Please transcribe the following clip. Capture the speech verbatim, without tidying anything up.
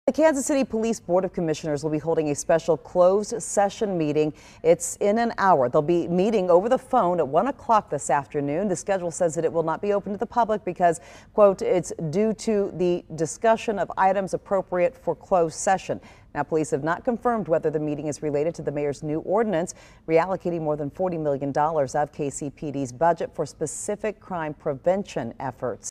The Kansas City Police Board of Commissioners will be holding a special closed session meeting. It's in an hour. They'll be meeting over the phone at one o'clock this afternoon. The schedule says that it will not be open to the public because, quote, it's due to the discussion of items appropriate for closed session. Now, police have not confirmed whether the meeting is related to the mayor's new ordinance reallocating more than forty million dollars of K C P D's budget for specific crime prevention efforts.